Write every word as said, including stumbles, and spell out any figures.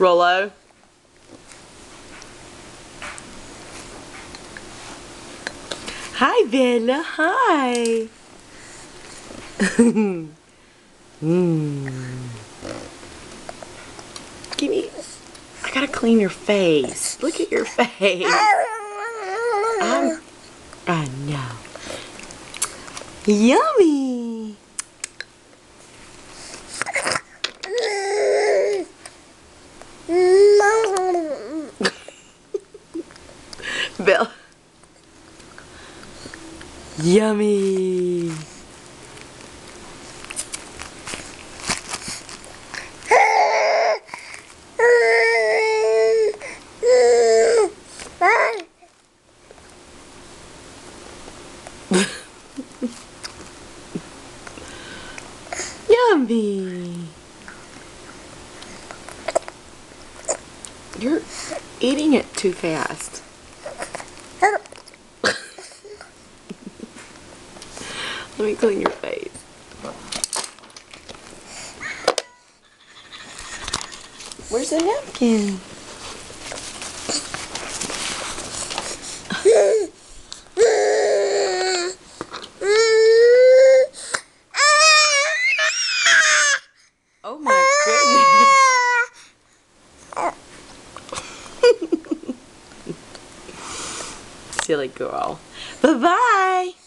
Rollo. Hi, Bella. Hi. mm. Give me. I gotta clean your face. Look at your face. I'm, I know. Yummy. Bill. Yummy. Yummy. You're eating it too fast. Let me clean your face. Where's the napkin? Oh my goodness. Silly girl. Bye-bye.